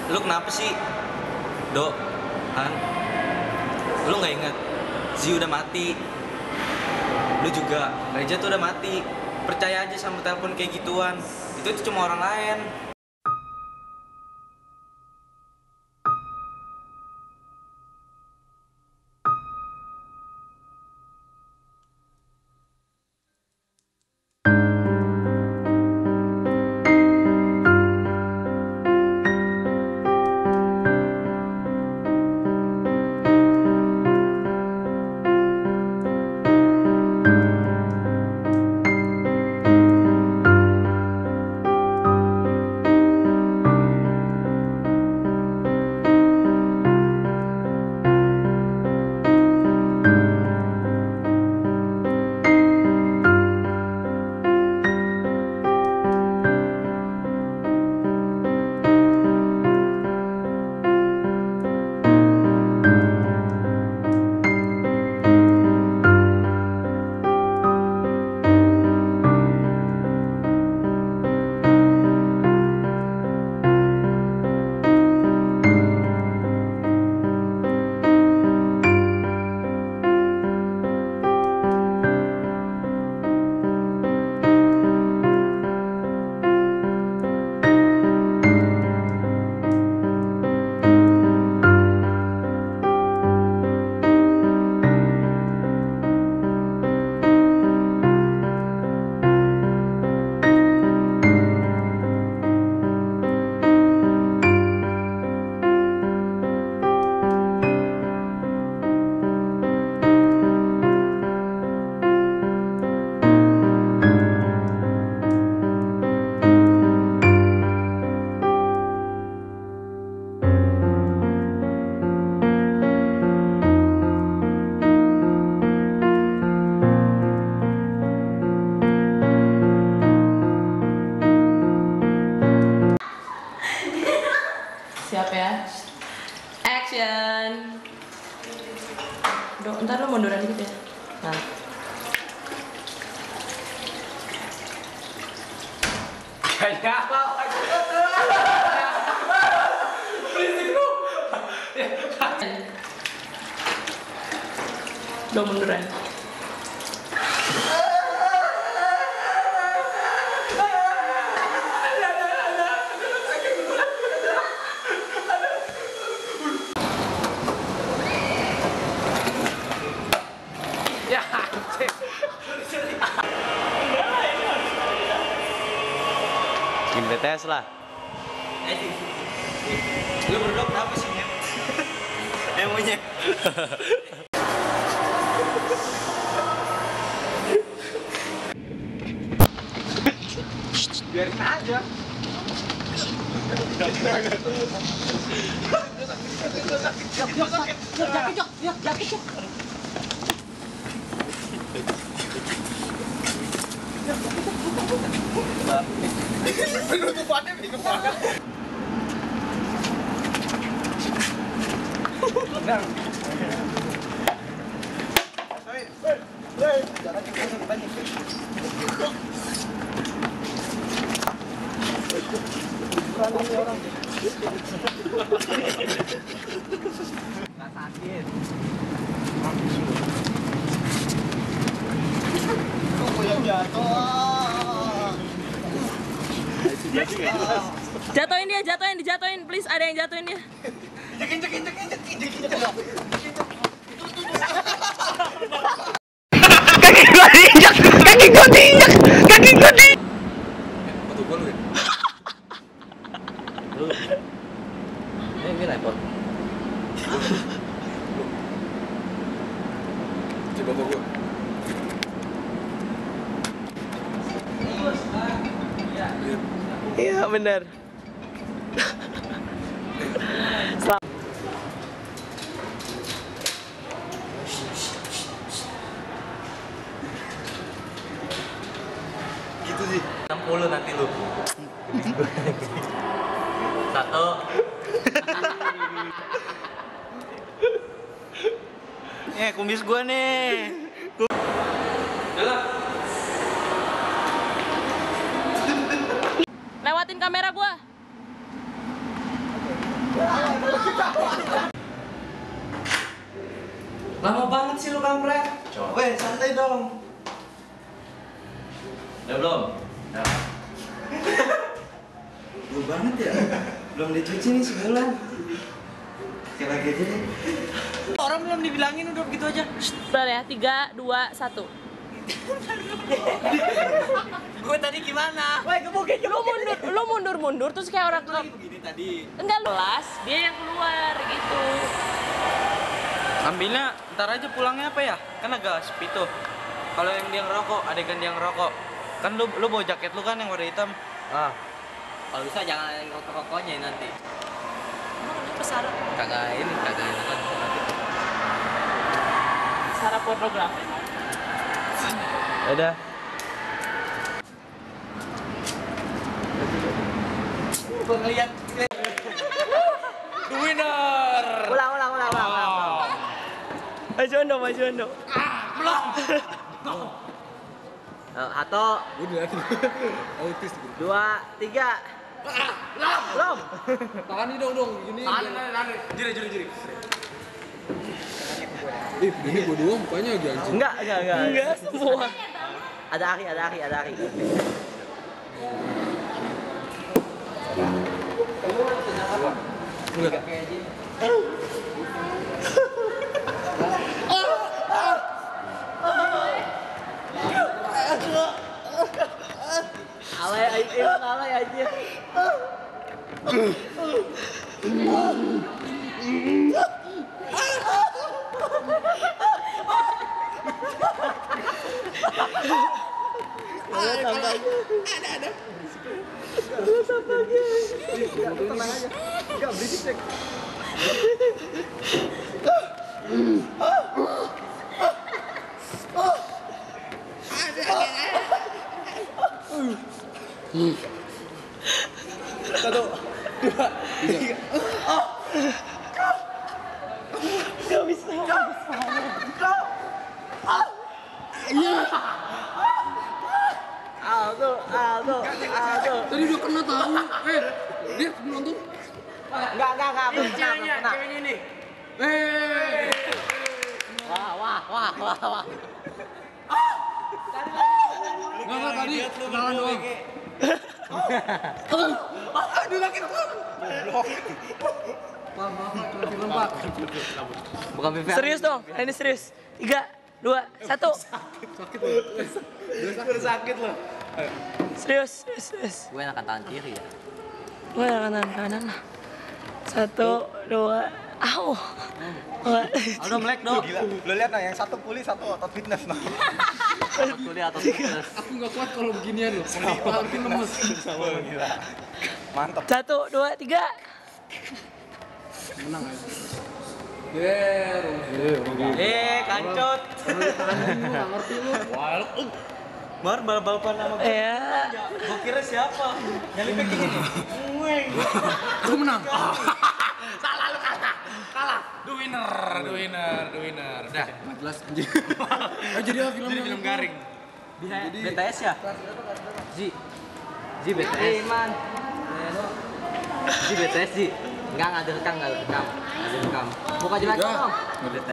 Lu kenapa sih? Dok, Han, lu nggak inget? Zi udah mati. Lu juga, Rezha tuh udah mati. Percaya aja sama telepon kayak gituan. Itu cuma orang lain. Siap ya? Action! Ntar lo munduran dikit ya. Nah. Kayaknya apa? Berisik lu. Lo munduran. Bikin BTS lah. Lu berdua kenapa sih, Nyet? Emangnya? Biarin aja. Penutupannya bingung banget. Nggak sakit. Kok yang jatuh? Jatuhin dia, dijatuhin, please, ada yang jatuhin dia. Kaki gua diinjak. Foto gua lu ya? Lu. Ini lepot. Coba foto gua. Iya, benar. Gitu sih. 60 nanti lu. Satu. Kumis gua nih. Jalan. Lewatin kamera gua. Lama banget sih lu kampret. Weh, santai dong. Udah belum? Udah. Gue banget ya. Belum dicuci nih sebulan. Sekali lagi aja deh. Orang belum dibilangin udah begitu aja. Bentar ya, 3, 2, 1. Gue tadi gimana? Woi, lu mundur terus kayak orang Begini tadi. enggak lu las, dia yang keluar gitu. Ambilnya ntar aja pulangnya apa ya? Kan agak sepi tuh. Kalau yang dia ngerokok, adegan dia ngerokok. Kan lu bawa jaket lu kan yang warna hitam. Ah. Kalau bisa jangan yang rokok-rokoknya nanti. Emang ini pesara Kagak enakan nanti. pesara pornografi. Udah. Gua ngeliat the winner. Ulang. Maju Ando. Belum. Atau Udah autis 2, 3. Belum. tahan nih dong gini Juri. ini gua doang mukanya lagi anjing Enggak semua. Ada Ari. enggak Alay aja. tenang aja enggak berisik Satu, dua, tiga. Gak bisa. Aldo. Tadi udah kena tahu. Dia nonton. Enggak. Belum kena. Ceweknya nih. Wah. Enggak tadi kenalan doang. Aduh lagi tuh. Pak. Bukan film. Serius dong. Ini serius. 3, 2, 1. Sakit loh. Udah sakit loh. Serius. Gue enakan tangan kiri ya. Gue kanan lah. 1, 2. Au. Udah melek dong. Gila, lo lihat nah yang satu pulih, satu otot fitness nah. Kulit atau fitness. Aku enggak kuat kalau beginian loh. Makin lemes. Gila. Mantap. 1, 2, 3. Menang aja. Kancut. Enggak ngerti lu. Mar balapan sama gue. Ya. Gue kira siapa? Yang lebih kayak gini. Aku menang. Salah lu kalah. The winner. Dah. 14 anjing. Jadi film garing. Jadi BTS ya? Ji BTS. Man. Ji BTS Ji. Enggak ada rekam. Buka jelas dong.